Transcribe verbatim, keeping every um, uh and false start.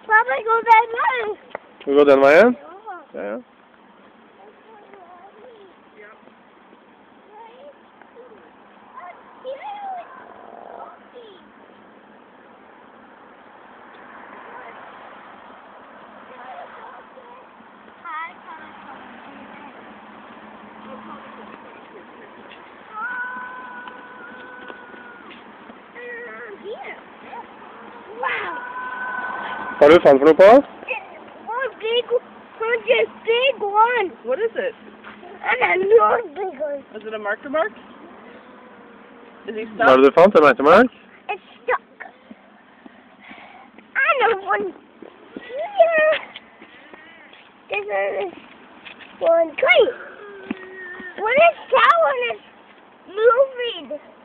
Pappa, gå den veien. Skal vi gå den veien? Ja, ja. Wow. Hva har du fant for noe på? One big, one just big one. What is it? And another big one. Is it a marker mark? Is he Hva er stuck? det du fant? En meitemark? It's stuck. And a one here. There's a one. Wait. What is that one is moving?